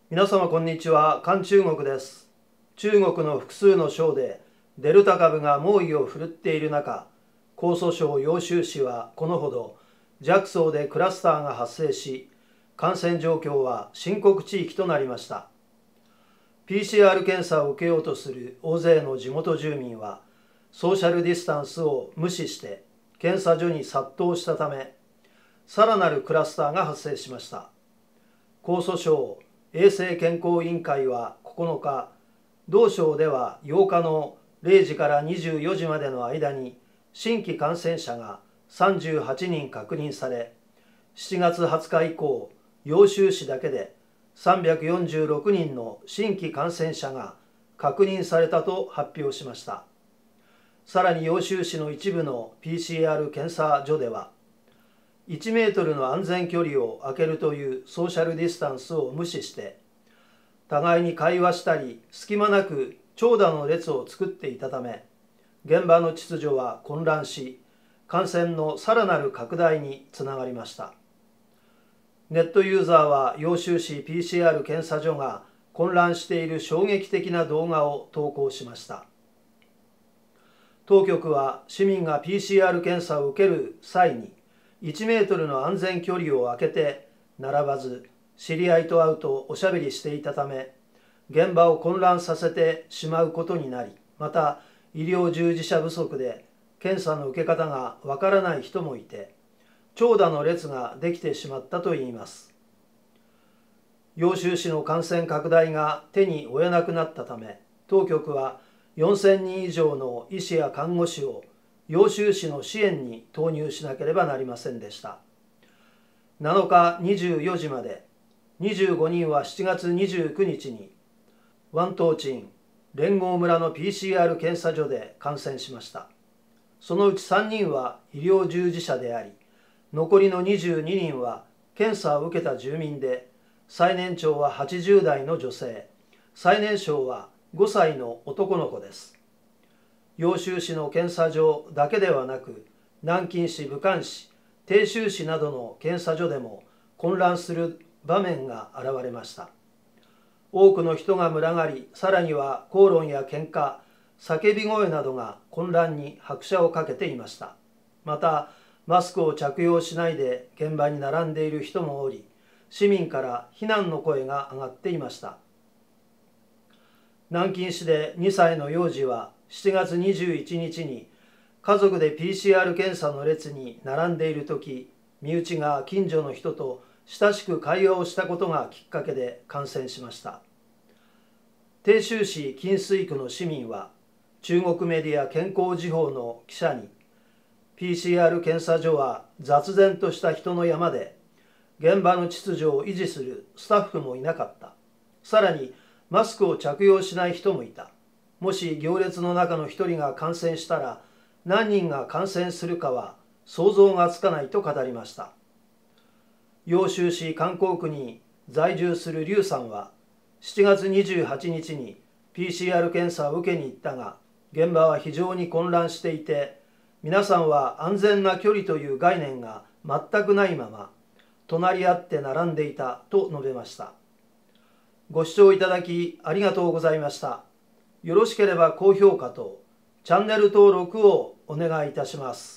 皆様こんにちは、韓中国です。中国の複数の省でデルタ株が猛威を振るっている中、江蘇省揚州市はこのほど弱層でクラスターが発生し、感染状況は深刻地域となりました。PCR 検査を受けようとする大勢の地元住民は、ソーシャルディスタンスを無視して検査所に殺到したため、さらなるクラスターが発生しました。江蘇省衛生健康委員会は9日、同省では8日の0時から24時までの間に新規感染者が38人確認され、7月20日以降、揚州市だけで346人の新規感染者が確認されたと発表しました。さらに揚州市の一部の PCR 検査所では、1メートルの安全距離を空けるというソーシャルディスタンスを無視して、互いに会話したり、隙間なく長蛇の列を作っていたため、現場の秩序は混乱し、感染のさらなる拡大につながりました。ネットユーザーは揚州市 PCR 検査所が混乱している衝撃的な動画を投稿しました。当局は市民が PCR 検査を受ける際に、1メートルの安全距離を空けて並ばず、知り合いと会うとおしゃべりしていたため、現場を混乱させてしまうことになり、また医療従事者不足で検査の受け方がわからない人もいて、長蛇の列ができてしまったといいます。揚州市の感染拡大が手に負えなくなったため、当局は4000人以上の医師や看護師を揚州市の支援に投入しなければなりませんでした。7日24時まで、25人は7月29日にワントーチン連合村の PCR 検査所で感染しました。そのうち3人は医療従事者であり、残りの22人は検査を受けた住民で、最年長は80代の女性、最年少は5歳の男の子です。揚州市の検査所だけではなく、南京市、武漢市、鄭州市などの検査所でも混乱する場面が現れました。多くの人が群がり、さらには口論や喧嘩、叫び声などが混乱に拍車をかけていました。また、マスクを着用しないで現場に並んでいる人もおり、市民から非難の声が上がっていました。南京市で2歳の幼児は7月21日に家族で PCR 検査の列に並んでいるとき、身内が近所の人と親しく会話をしたことがきっかけで感染しました。鄭州市金水区の市民は中国メディア健康時報の記者に、 PCR 検査所は雑然とした人の山で、現場の秩序を維持するスタッフもいなかった。さらにマスクを着用しない人もいた。もし行列の中の一人が感染したら、何人が感染するかは想像がつかないと語りました。揚州市観光区に在住する劉さんは、7月28日に PCR 検査を受けに行ったが、現場は非常に混乱していて、皆さんは安全な距離という概念が全くないまま、隣り合って並んでいたと述べました。ご視聴いただきありがとうございました。よろしければ高評価とチャンネル登録をお願いいたします。